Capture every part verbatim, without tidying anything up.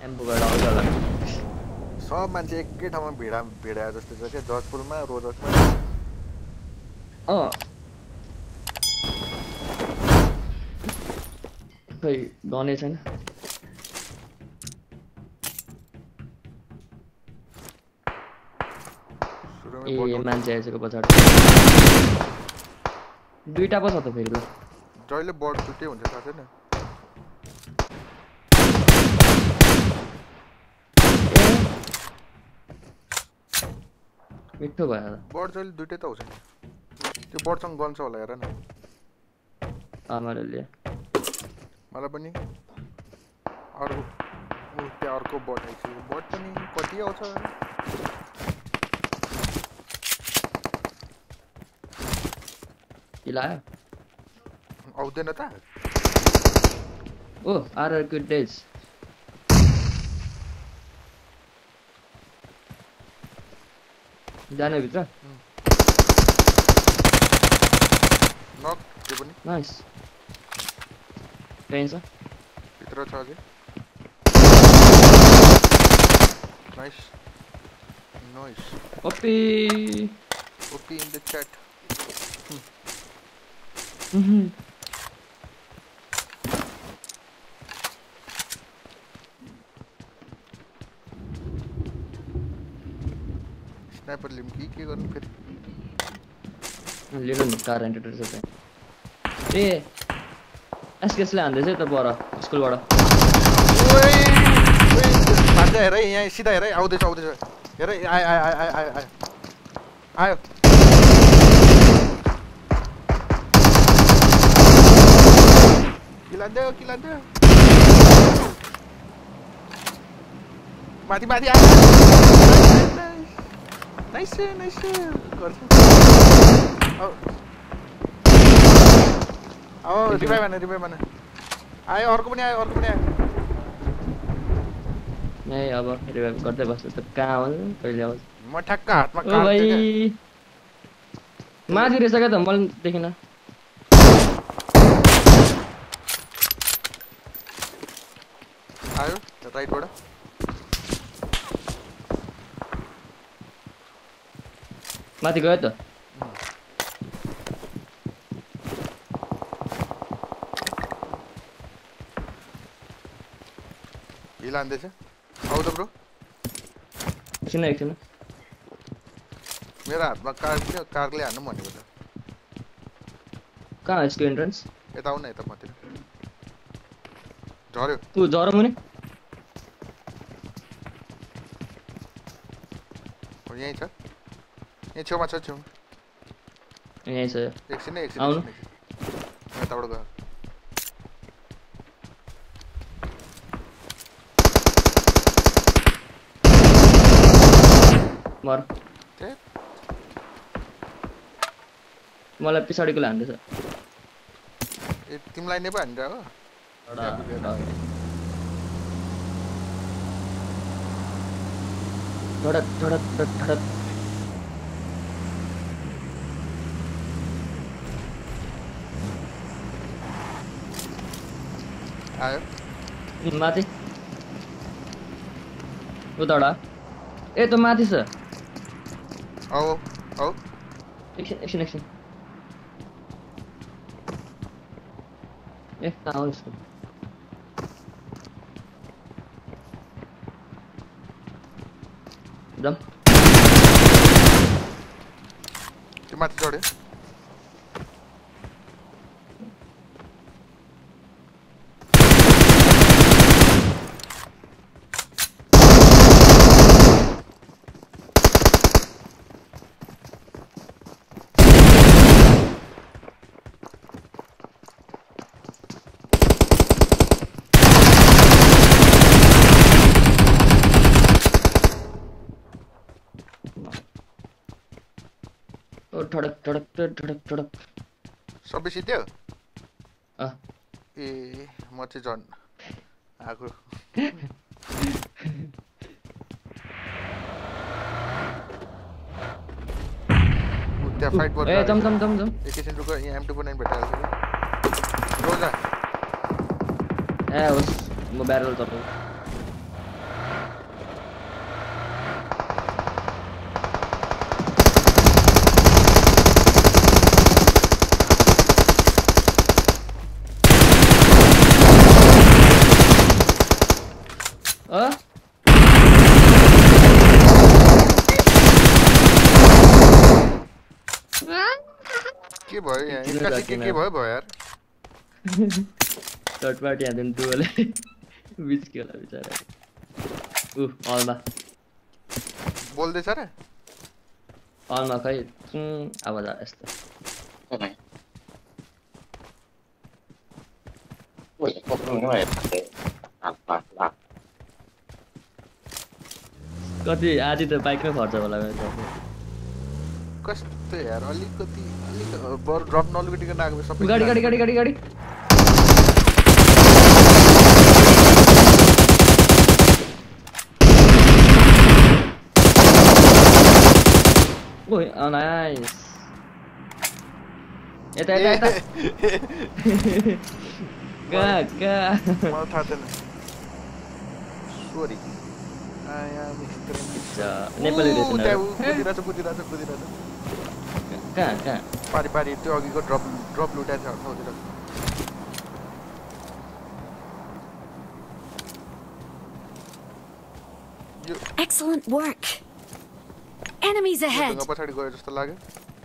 एम्बुबाट आउँछ होला सब मान्छे एकै ठाउँमा भिडा भिडाए जस्तो छ के जजपुरमा रोजकमा अ खै गने छैन ए मान्छे आइसक्यो पछाडि दुईटा पो छ त फेरि ल जहिले बर्ड छुट्टै हुन्छ थाहा छैन मिठो भयो बर्ड जहिले दुईटै त आउँछ त्यो बर्डसँग गन्छ होला हेर न आमाले मलाई पनि अर्को त्यहाँ अर्को बर्ड आइछ बर्ड पनि कति आउँछ लायो आउँदैन त ओ आर आर गुड डेज जाने भित्र नक त्यो पनि नाइस कहीँ छ भित्र छ अझै nice nice OP OP in the chat sniper लिम कि के गर्नु फेरि लिनु नि कार एन्टर छ त ए एसकेसले हान्दैछ त पर स्कुलबाट ओइ ओइ मान्छे हेर यहाँ सिधा हेर आउँदैछ आउँदैछ हेर आयो आयो आयो आयो आयो आयो किलान्दे किलान्दे माथि माथि आयो नाइस नाइस गर्छ अब रिभाइभ हान रिभाइभ हान आयो अर्को पनि आयो अर्को पनि आयो नै अब रिभाइभ गर्दै बस्छु त कहाँ हो कहिले आउँछ म ठ्याक्क हातमा काट्दै भाइ माथि रहेछ क्या त मैले देखिन आयो राइटबाट माथि गयो त हिल हान्दैछ आउ त ब्रो एकछिन एकछिन मेरो हातमा कार थियो कारले हान्नु भनेको त कहाँ यसको एन्ट्रेन्स यता आउ न यता माथि झर्यो ऊ झरो मुनि यहीँ छ यहीँ छेउमा छ छेउ यहीँ छ एकछिन नै एकछिन आउनु यताबाट गयो मर मलाई पछाडिकोले हान्दैछ ए तिमीलाई नै पो हान्छ हो धडक धडक धडक आयो माथि उताबाट ए त माथि छ आऊ आऊ एकछिन एकछिन एकछिन ए कहाँ हो यसको जम त्यो माथि चढ्यो धडक धडक धडक धडक सबै सिद्धियो अ ए म चाहिँ झन् आगो त्यहाँ फाइट पर्छ ए जम जम जम जम एकैछिन रुक यहाँ एम टू नाइन भेटाइहाल्छ रोजा ए होस् म ब्यारल चपाउ के भयो यहाँ एक्कासी के के भयो भयो यार थर्ड पार्टी हान्दिन दुवले बिच के होला बिचारा उ अलमा बोल्दैछ र अलमा खै आवाज आयो यस्तो कति आधी त बाइकमै खर्च होला कस्तो यार अलिकति अलिक बर ड्रप नलुटिकन आएको सबै गाडी गाडी गाडी गाडी गाडी ओइ नाइस यता यता यता गा गा मलाई थाहा छैन सरी आया मिस्टर नेपाली रहेछ कुदिरहेछ कुदिरहेछ कुदिरहेछ कहाँ कहाँ पारी पारी त्यो अघिको ड्रप ड्रप लुटाएको छ ठाउँतिर Excellent work. Enemies ahead. पछाडि गयो जस्तो लाग्यो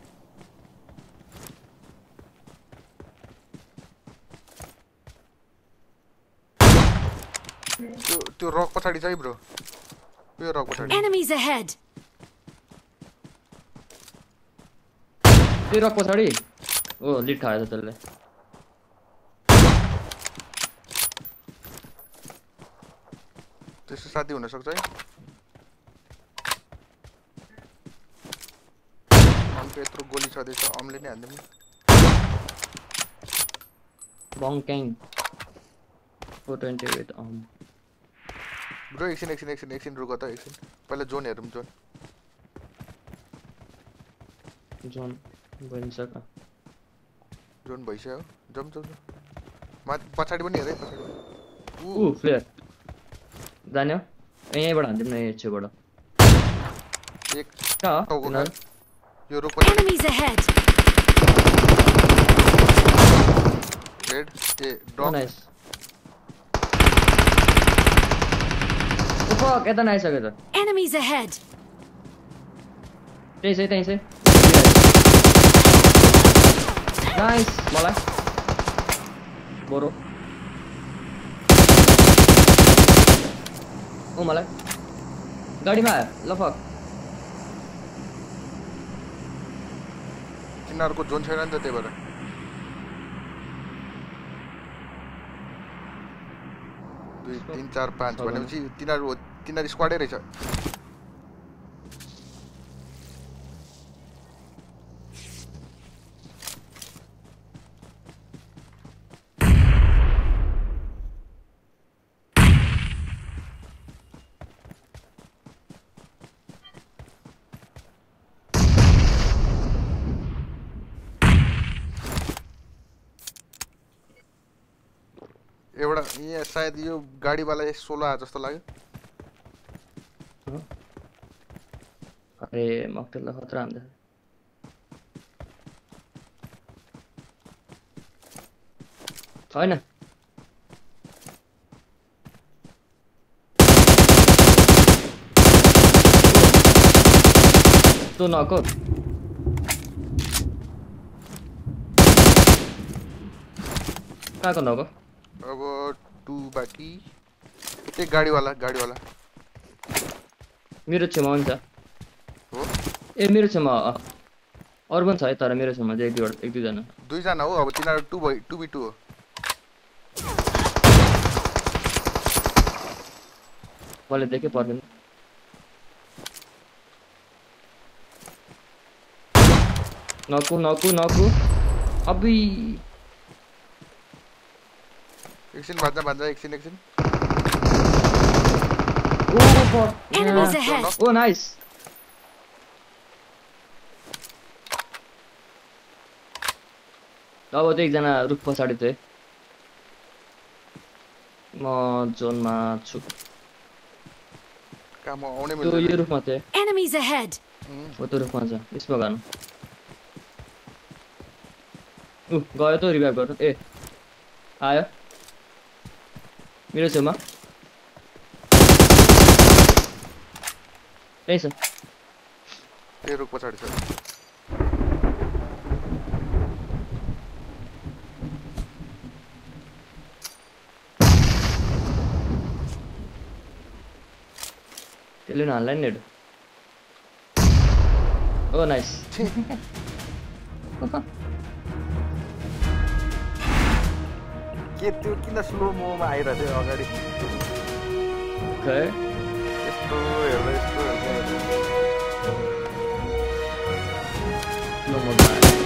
त्यो त्यो रक पछाडि चाहिँ ब्रो यो रक पछाडि Enemies ahead. त्यो रक पछाडि ओ लिड खायो त त्यसले त्यसको साथी हुन सक्छ है अम्के यत्रो गोली छदैछ अमले नै हान्दिम बङ क्याङ फोर ट्वेन्टी एट अम ब्रो एकछिन एकछिन एकछिन एकछिन रुक त एकछिन पहिला जोन हेरौँ जोन जोन बनिसक जोन भइसक्यो जम जम माथि पछाडि पनि हेरै पछाडि ऊ फ्लेयर जान्यो यहीँबाट हान्दिम न छेउबाट एक कहाँ टाउको हो यो रुक Enemies ahead. Red airdrop nice fuck यता नआइसक्यो त Enemies ahead. त्यही छ त्यही छ नाइस मलाई बरो ओ मलाई गाडीमा आयो ल फक तिनीहरूको जोन छैन नि त त्यही भएर दुई तिन चार पाँच भनेपछि तिनीहरू तिनीहरू स्क्वाडै रहेछ एउटा यहाँ सायद यो गाडीवाला सोलो आयो जस्तो लाग्यो अरे मक्टेललाई खतरा हान्दै छैन त्यो नको कहाँको नको अब टू बाकी त्यही गाडीवाला गाडीवाला मेरो छेउमा हुन्छ हो ए मेरो छेउमा अरू पनि छ है तर मेरो छेउमा चाहिँ एक दुईवटा एक दुईजना दुईजना हो अब तिनीहरू two by two B two हो मैले देखेँ पर्दैन नकु नकु नकु अबी एकछिन भान्जा भान्जा एकछिन एकछिन oh fuck Enemies ahead. Oh nice अब त एकजना रुख पछाडि थियो म जोनमा छु काम आउने त्यो यो रुखमा थियो Enemies ahead. हो त्यो रुखमा छ यसमा गानु ऊ गयो त रिभाइभ गर्नु ए आयो मेरो छेउमा त्यही छ त्यही रुख पछाडि छ त्यसले हान्ला नि नेट ओ नाइस के त्यो किन स्लो मोमा आइरहेको थियो अगाडि खै यस्तो हेर्दा यस्तो हेर्दा नो मोड